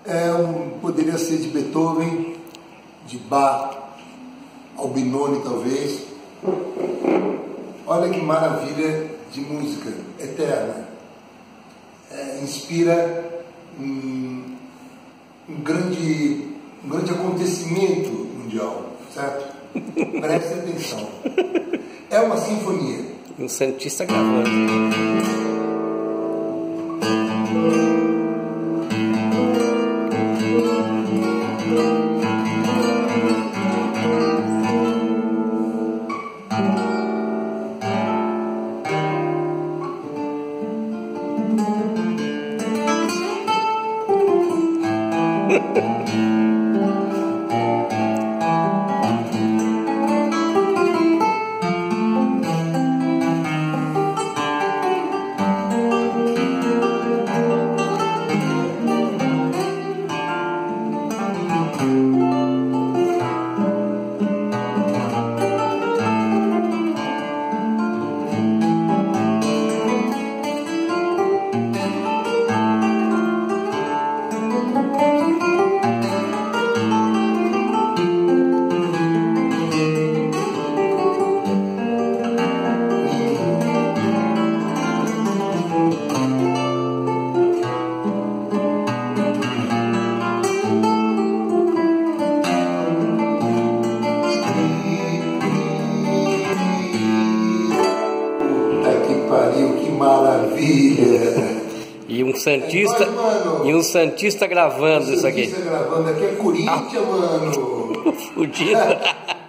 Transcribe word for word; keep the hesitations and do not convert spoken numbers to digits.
É um, poderia ser de Beethoven, de Bach, Albinoni talvez. Olha que maravilha de música eterna. É, inspira um, um, grande, um grande acontecimento mundial, certo? Preste atenção. É uma sinfonia. Um santista gravando. Que maravilha! E um santista, é nóis, e um santista gravando um isso aqui. Santista gravando aqui é Corinthians, ah. mano! Fudido!